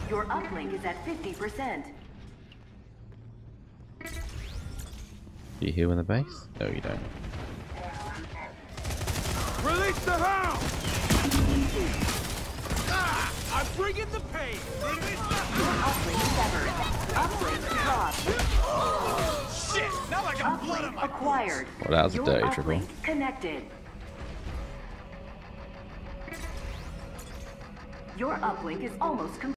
Your uplink is at 50%. Do you heal in the base? No, you don't. Release the hound! I'm bringing the pain! Release the hound! Uplink severed. Uplink dropped. Shit! Now I got blood on Uplink my acquired. Well, that was a Your dirty triple. uplink connected. Your uplink is almost complete.